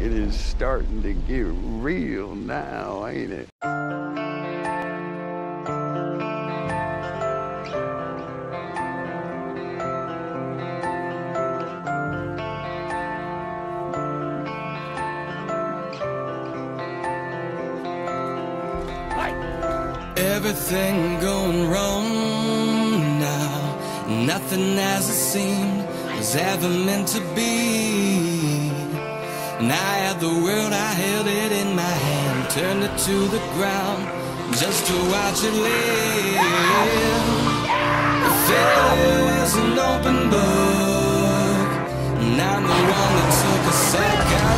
It is starting to get real now, ain't it? Everything going wrong now. Nothing as it seemed was ever meant to be. And I had the world, I held it in my hand, turned it to the ground just to watch it live. Failure was an open book, and I'm the one that took a second